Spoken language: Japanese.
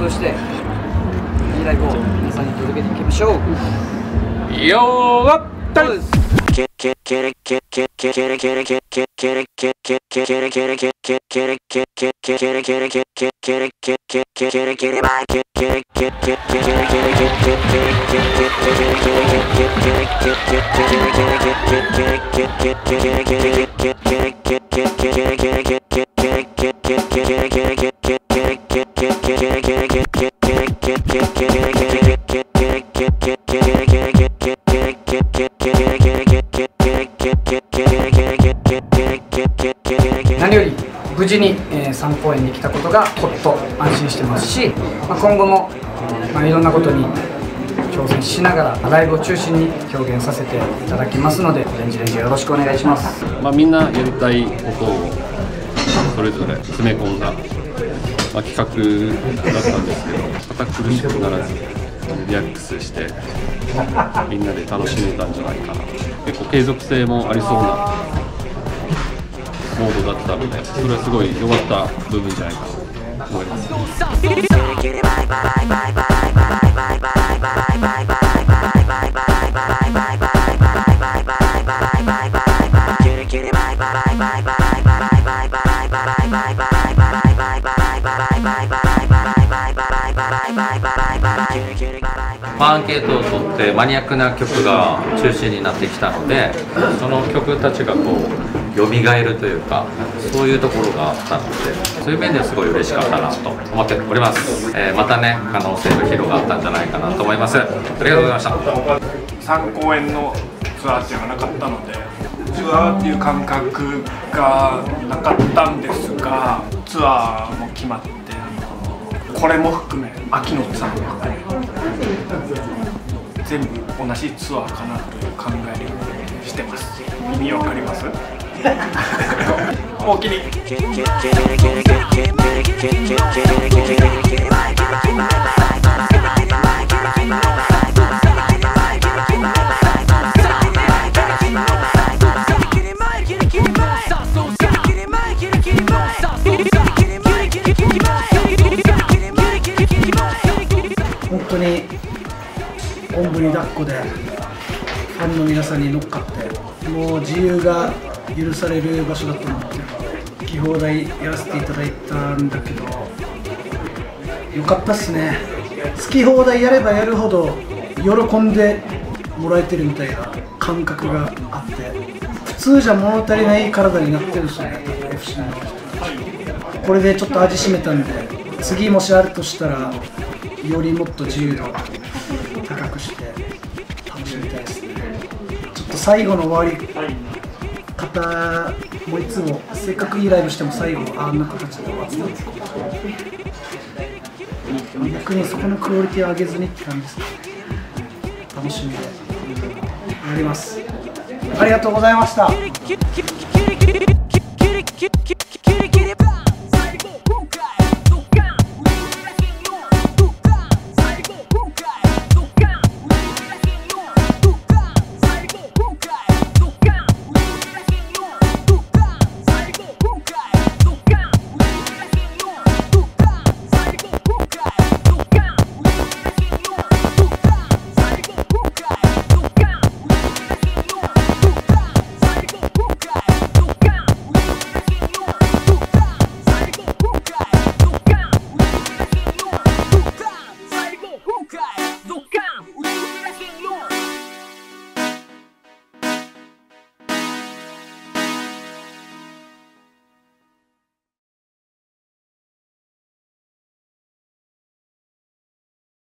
通していいライブを皆さんに届けていきましょう。 よーっと何より無事に3公演に来たことがほっと安心してますし、今後もいろんなことに挑戦しながらライブを中心に表現させていただきますので、レンジよろしくお願いします。 みんなやりたいことをそれぞれ詰め込んだ、企画だったんですけど、堅苦しくならずリラックスしてみんなで楽しめたんじゃないかな。結構継続性もありそうなモードだったので、それはすごい良かった部分じゃないかなと思います。 アンケートを取ってマニアックな曲が中心になってきたので、その曲たちがこう蘇るというか、そういうところがあったので、そういう面ではすごい嬉しかったなと思っております。またね、可能性が広がったんじゃないかなと思います。ありがとうございました。 3公演のツアーっていうのがなかったので、ツアーっていう感覚がなかったんですが、ツアーも決まって、これも含め秋のツアーも含め全部同じツアーかなという考えるようにしてます。意味わかります？おおきに。 本当におんぶに抱っこでファンの皆さんに乗っかって、もう自由が許される場所だと思って、好き放題やらせていただいたんだけど、よかったっすね。好き放題やればやるほど喜んでもらえてるみたいな感覚があって、普通じゃ物足りない体になってるんですよね、FC の人たち。これでちょっと味しめたんで、次もしあるとしたらよりもっと自由度を高くして楽しみたいですね。ちょっと最後の終わり方もいつもせっかくいいライブしても最後あんな形で終わってたんですけど、逆にそこのクオリティを上げずにって感じですかね。楽しみでやります。ありがとうございました。